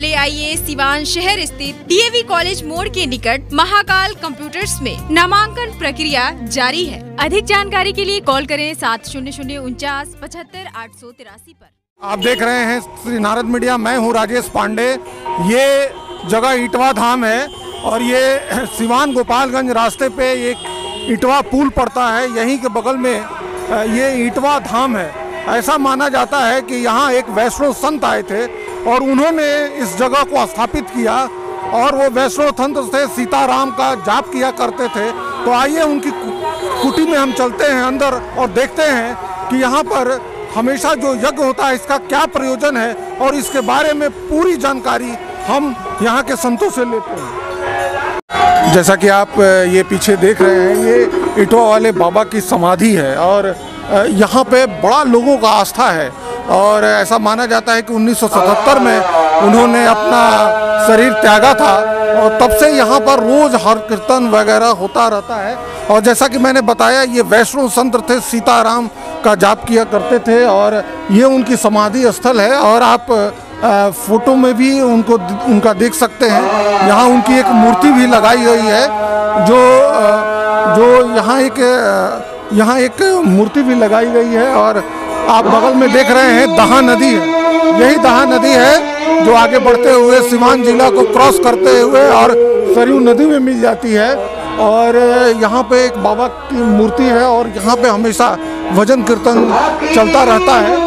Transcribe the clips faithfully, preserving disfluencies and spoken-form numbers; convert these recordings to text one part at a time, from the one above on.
पहले आइए सिवान शहर स्थित डीएवी कॉलेज मोड़ के निकट महाकाल कंप्यूटर्स में नामांकन प्रक्रिया जारी है। अधिक जानकारी के लिए कॉल करें सात शून्य शून्य उनचास पचहत्तर आठ सौ तिरासी पर। आप देख रहे हैं श्री नारद मीडिया, मैं हूं राजेश पांडे। ये जगह इटवा धाम है और ये सिवान गोपालगंज रास्ते पे एक इटवा पुल पड़ता है। यहीं के बगल में ये इटवा धाम है। ऐसा माना जाता है कि यहाँ एक वैष्णव संत आए थे और उन्होंने इस जगह को स्थापित किया और वो वैष्णव संत से सीताराम का जाप किया करते थे। तो आइए उनकी कुटी में हम चलते हैं अंदर और देखते हैं कि यहाँ पर हमेशा जो यज्ञ होता है इसका क्या प्रयोजन है और इसके बारे में पूरी जानकारी हम यहाँ के संतों से लेते हैं। जैसा कि आप ये पीछे देख रहे हैं, ये इटवा वाले बाबा की समाधि है और यहाँ पे बड़ा लोगों का आस्था है और ऐसा माना जाता है कि उन्नीस सौ सतहत्तर में उन्होंने अपना शरीर त्यागा था और तब से यहाँ पर रोज हर कीर्तन वगैरह होता रहता है। और जैसा कि मैंने बताया, ये वैष्णव संत थे, सीताराम का जाप किया करते थे और ये उनकी समाधि स्थल है। और आप आ, फोटो में भी उनको उनका देख सकते हैं। यहाँ उनकी एक मूर्ति भी लगाई गई है जो आ, जो यहाँ एक यहाँ एक मूर्ति भी लगाई गई है। और आप बगल में देख रहे हैं दहा नदी है। यही दहा नदी है जो आगे बढ़ते हुए सिवान जिला को क्रॉस करते हुए और सरयू नदी में मिल जाती है। और यहाँ पे एक बाबा की मूर्ति है और यहाँ पे हमेशा भजन कीर्तन चलता रहता है।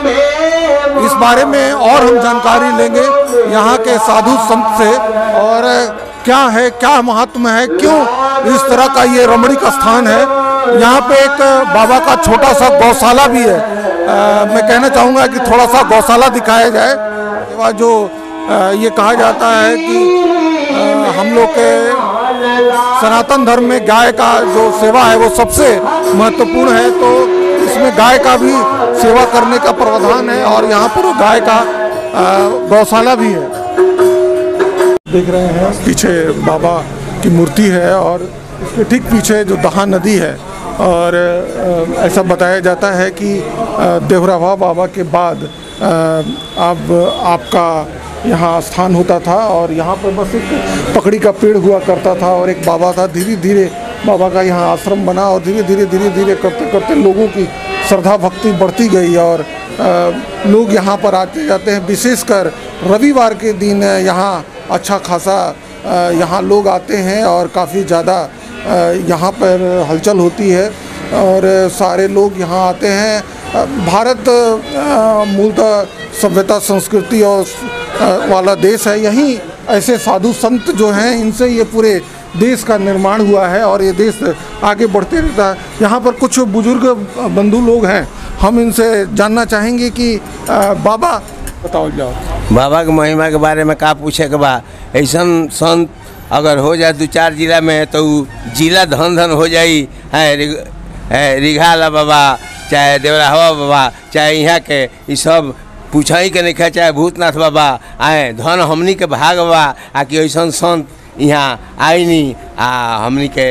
इस बारे में और हम जानकारी लेंगे यहाँ के साधु संत से और क्या है, क्या महात्म है, क्यों इस तरह का ये रमणीक स्थान है। यहाँ पे एक बाबा का छोटा सा गौशाला भी है। आ, मैं कहना चाहूँगा कि थोड़ा सा गौशाला दिखाया जाए। जो आ, ये कहा जाता है कि आ, हम लोग के सनातन धर्म में गाय का जो सेवा है वो सबसे महत्वपूर्ण है, तो इसमें गाय का भी सेवा करने का प्रावधान है और यहाँ पर गाय का गौशाला भी है। देख रहे हैं पीछे बाबा की मूर्ति है और इसके ठीक पीछे जो दहा नदी है। और ऐसा बताया जाता है कि देवरावा बाबा के बाद अब आपका यहाँ स्थान होता था और यहाँ पर बस एक पकड़ी का पेड़ हुआ करता था और एक बाबा था। धीरे धीरे बाबा का यहाँ आश्रम बना और धीरे धीरे धीरे धीरे करते करते लोगों की श्रद्धा भक्ति बढ़ती गई और आ, लोग यहाँ पर आते जाते हैं। विशेषकर रविवार के दिन यहाँ अच्छा खासा यहाँ लोग आते हैं और काफ़ी ज़्यादा यहाँ पर हलचल होती है और सारे लोग यहाँ आते हैं। भारत मूलतः सभ्यता संस्कृति और वाला देश है। यहीं ऐसे साधु संत जो हैं, इनसे ये पूरे देश का निर्माण हुआ है और ये देश आगे बढ़ते रहता है। यहाँ पर कुछ बुजुर्ग बंधु लोग हैं, हम इनसे जानना चाहेंगे कि बाबा बताओ जाओ बाबा के महिमा के बारे में का पूछे के बा। ऐसा संत अगर हो जाए दो चार जिला में तो जिला धन धन हो जाई है। रिघाला बाबा चाहे देवराहवा बाबा चाहे यहाँ के ये सब पूछा ही के नहीं खा, चाहे भूतनाथ बाबा आए धन हमनी के भाग बा आ कि ऐसा संत यहाँ आई नहीं आ हमनी के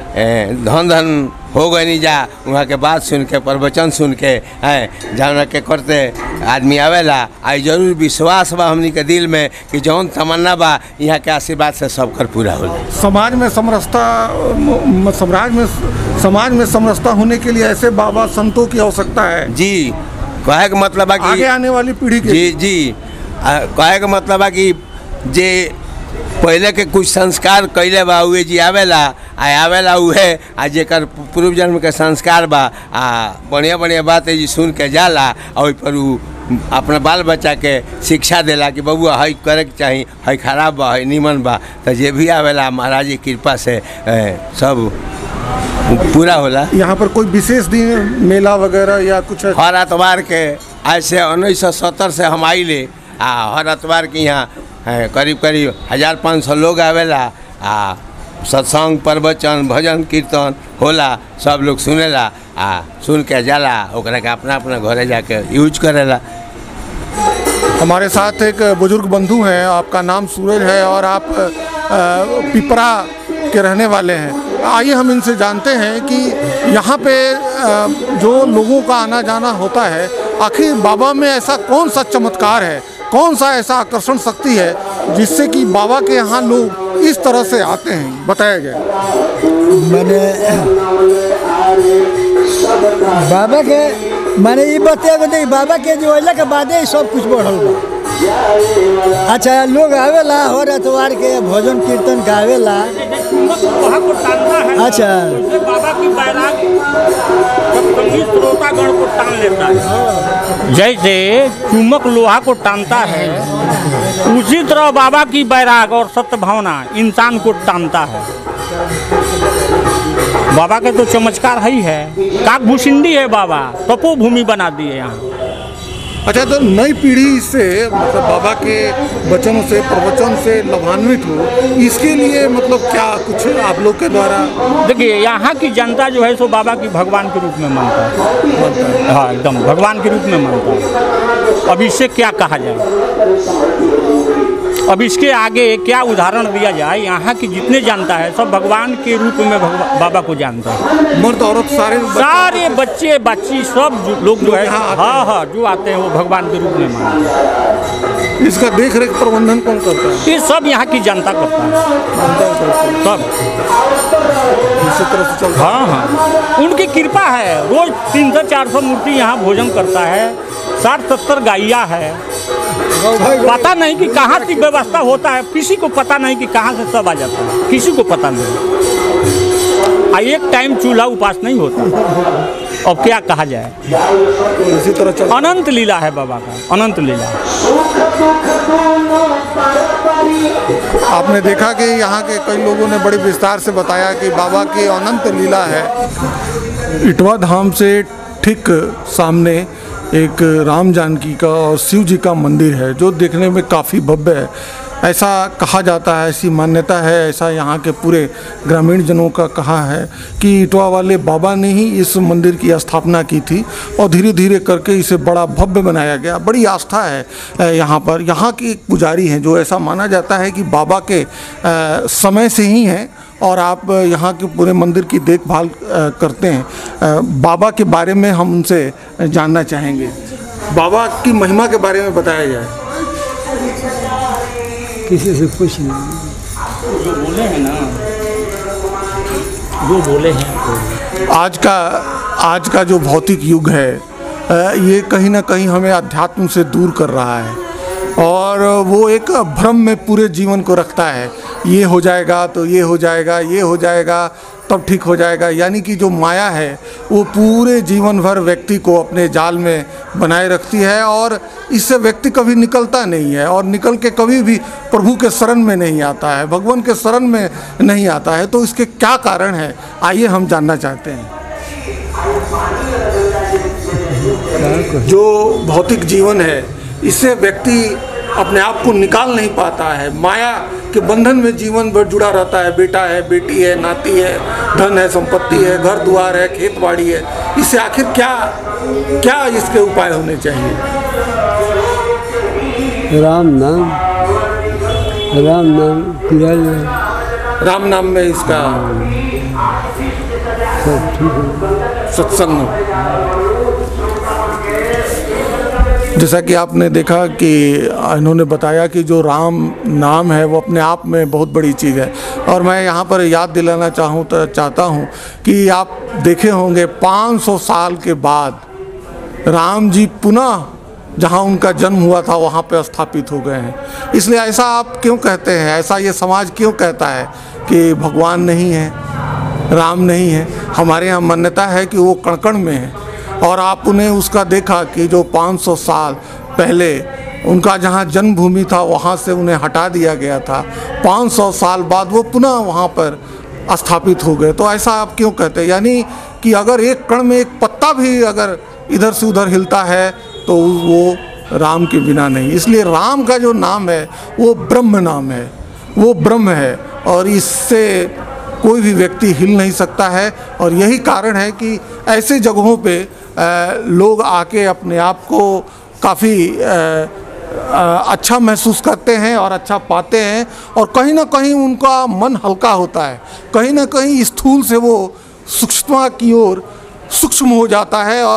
धन धन हो गए नहीं जा। वहाँ के बात सुन के प्रवचन सुन के हैं जौन के करते आदमी आवेला। आई जरूर विश्वास बा हमनी के दिल में कि जौन तमन्ना बा यहाँ के आशीर्वाद से सब कर पूरा हो। समाज में समरसता समाज में समाज में समरसता होने के लिए ऐसे बाबा संतों की आवश्यकता है जी। कहे का मतलब है कि आगे आने वाली पीढ़ी के जी जी कहे का मतलब है कि जे पहले के कुछ संस्कार कैले बा उहे जी आवेला आ आवेला उहे आ जेकर पूर्व जन्म के संस्कार बा आ बढ़िया बढ़िया बात है जी सुन के जाला और पर उ अपना बाल बच्चा के शिक्षा देला कि बबुआ हई करे के चाही, हई खराब बा, हई नीमन बा। तो जे भी आवेला महाराज की कृपा से ए, सब पूरा होला। यहाँ पर कोई विशेष दिन मेला वगैरह या कुछ? हर एतवार के आज से उन्नीस सौ सत्तर से हम आइले आ हर एतवार के यहाँ करीब करीब हज़ार पाँच सौ लोग आवेला आ सत्संग प्रवचन भजन कीर्तन होला, सब लोग सुनेला आ सुन के जाला ओकरा के अपना अपना घरे जाके यूज करेला। हमारे साथ एक बुजुर्ग बंधु हैं, आपका नाम सूरज है और आप पिपरा के रहने वाले हैं। आइए हम इनसे जानते हैं कि यहाँ पे जो लोगों का आना जाना होता है, आखिर बाबा में ऐसा कौन सा चमत्कार है कौन सा ऐसा आकर्षण शक्ति है जिससे कि बाबा के यहाँ लोग इस तरह से आते हैं, बताया जाए। मैंने बाबा के मैंने ये बताया बताइए बाबा के जो अल्लाह के बाद सब कुछ बढ़ल बा। अच्छा लोग आवेला हर एतवार के भोजन कीर्तन गावेला। अच्छा बाबा की बैराग श्रोतागण को टान लेता है, जैसे चुम्बक लोहा को टानता है उसी तरह बाबा की बैराग और सत्य भावना इंसान को टानता है। बाबा के तो चमत्कार ही है, काकभूषिंडी है बाबा, तपोभूमि बना दिए यहाँ। अच्छा, तो नई पीढ़ी से मतलब बाबा के वचनों से प्रवचन से लाभान्वित हो, इसके लिए मतलब क्या कुछ आप लोग के द्वारा? देखिए यहाँ की जनता जो है सो बाबा की भगवान के रूप में मानता है, हाँ एकदम भगवान के रूप में मानता है। अब इससे क्या कहा जाए, अब इसके आगे क्या उदाहरण दिया जाए। यहाँ की जितने जानता है सब भगवान के रूप में बाबा को जानता है। मर्द औरत सारे सारे बच्चे बच्ची सब जो, लोग जो है हाँ हाँ जो आते हैं वो भगवान के रूप में मानते हैं। इसका देख रेख प्रबंधन कौन करता है? ये सब यहाँ की जनता करता है, सब इसी तरह से चलता है। हाँ हाँ उनकी कृपा है। रोज तीन सौ चार सौ मूर्ति यहाँ भोजन करता है, साठ सत्तर गाइया है। पता नहीं कि कहाँ की व्यवस्था होता है, किसी को पता नहीं कि कहाँ से सब आ जाता है, किसी को पता नहीं। आ एक टाइम चूल्हा उपास नहीं होता। अब क्या कहा जाए, इसी तरह चल अनंत लीला है बाबा का, अनंत लीला। आपने देखा कि यहाँ के कई लोगों ने बड़े विस्तार से बताया कि बाबा की अनंत लीला है। इटवा धाम से ठीक सामने एक राम जानकी का और शिव जी का मंदिर है जो देखने में काफ़ी भव्य है। ऐसा कहा जाता है, ऐसी मान्यता है, ऐसा यहाँ के पूरे ग्रामीण जनों का कहा है कि इटवा वाले बाबा ने ही इस मंदिर की स्थापना की थी और धीरे धीरे करके इसे बड़ा भव्य बनाया गया। बड़ी आस्था है यहाँ पर। यहाँ के एक पुजारी हैं जो ऐसा माना जाता है कि बाबा के समय से ही हैं और आप यहाँ के पूरे मंदिर की देखभाल करते हैं। बाबा के बारे में हम उनसे जानना चाहेंगे। बाबा की महिमा के बारे में बताया जाए। किसी से कुछ नहीं, जो बोले हैं ना, जो बोले हैं। आज का आज का जो भौतिक युग है ये कहीं ना कहीं हमें अध्यात्म से दूर कर रहा है और वो एक भ्रम में पूरे जीवन को रखता है। ये हो जाएगा तो ये हो जाएगा, ये हो जाएगा तब ठीक हो जाएगा। यानी कि जो माया है वो पूरे जीवन भर व्यक्ति को अपने जाल में बनाए रखती है और इससे व्यक्ति कभी निकलता नहीं है और निकल के कभी भी प्रभु के शरण में नहीं आता है, भगवान के शरण में नहीं आता है। तो इसके क्या कारण है, आइए हम जानना चाहते हैं। जो भौतिक जीवन है इससे व्यक्ति अपने आप को निकाल नहीं पाता है, माया के बंधन में जीवन भर जुड़ा रहता है। बेटा है, बेटी है, नाती है, धन है, संपत्ति है, घर द्वार है, खेत बाड़ी है। इससे आखिर क्या क्या इसके उपाय होने चाहिए? राम नाम राम नाम किया जाए। राम नाम में इसका सत्संग। जैसा कि आपने देखा कि इन्होंने बताया कि जो राम नाम है वो अपने आप में बहुत बड़ी चीज़ है। और मैं यहाँ पर याद दिलाना चाहूँ तो चाहता हूँ कि आप देखे होंगे पाँच सौ साल के बाद राम जी पुनः जहाँ उनका जन्म हुआ था वहाँ पे स्थापित हो गए हैं। इसलिए ऐसा आप क्यों कहते हैं, ऐसा ये समाज क्यों कहता है कि भगवान नहीं है, राम नहीं है? हमारे यहाँ मान्यता है कि वो कण कण में है। और आप उन्हें उसका देखा कि जो पाँच सौ साल पहले उनका जहाँ जन्मभूमि था वहाँ से उन्हें हटा दिया गया था, पाँच सौ साल बाद वो पुनः वहाँ पर स्थापित हो गए। तो ऐसा आप क्यों कहते हैं? यानी कि अगर एक कण में एक पत्ता भी अगर इधर से उधर हिलता है तो वो राम के बिना नहीं। इसलिए राम का जो नाम है वो ब्रह्म नाम है, वो ब्रह्म है और इससे कोई भी व्यक्ति हिल नहीं सकता है। और यही कारण है कि ऐसे जगहों पे लोग आके अपने आप को काफ़ी अच्छा महसूस करते हैं और अच्छा पाते हैं और कहीं ना कहीं उनका मन हल्का होता है, कहीं ना कहीं स्थूल से वो सूक्ष्म की ओर सूक्ष्म हो जाता है और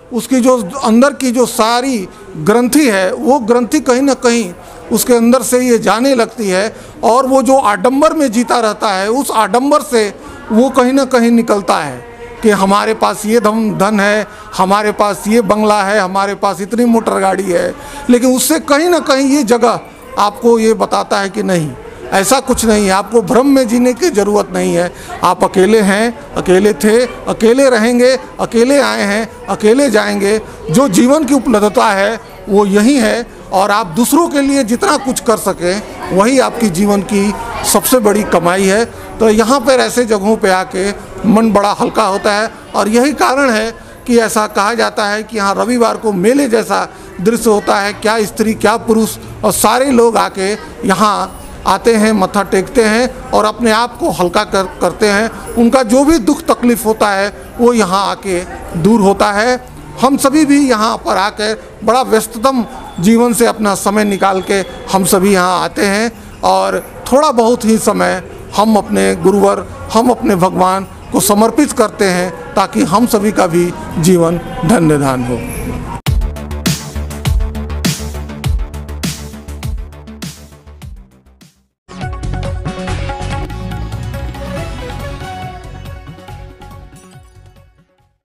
उसकी जो अंदर की जो सारी ग्रंथि है वो ग्रंथि कहीं ना कहीं उसके अंदर से ये जाने लगती है, और वो जो आडंबर में जीता रहता है उस आडंबर से वो कहीं ना कहीं निकलता है कि हमारे पास ये धन धन है, हमारे पास ये बंगला है, हमारे पास इतनी मोटर गाड़ी है। लेकिन उससे कहीं ना कहीं ये जगह आपको ये बताता है कि नहीं, ऐसा कुछ नहीं है, आपको भ्रम में जीने की ज़रूरत नहीं है। आप अकेले हैं, अकेले थे, अकेले रहेंगे, अकेले आए हैं, अकेले जाएंगे। जो जीवन की उपलब्धता है वो यही है, और आप दूसरों के लिए जितना कुछ कर सकें वही आपकी जीवन की सबसे बड़ी कमाई है। तो यहाँ पर ऐसे जगहों पे आके मन बड़ा हल्का होता है, और यही कारण है कि ऐसा कहा जाता है कि यहाँ रविवार को मेले जैसा दृश्य होता है। क्या स्त्री क्या पुरुष और सारे लोग आके यहाँ आते हैं, मत्था टेकते हैं और अपने आप को हल्का कर करते हैं। उनका जो भी दुख तकलीफ़ होता है वो यहाँ आके दूर होता है। हम सभी भी यहाँ पर आकर बड़ा व्यस्ततम जीवन से अपना समय निकाल के हम सभी यहाँ आते हैं, और थोड़ा बहुत ही समय हम अपने गुरुवर, हम अपने भगवान को समर्पित करते हैं, ताकि हम सभी का भी जीवन धन्य धान्य हो।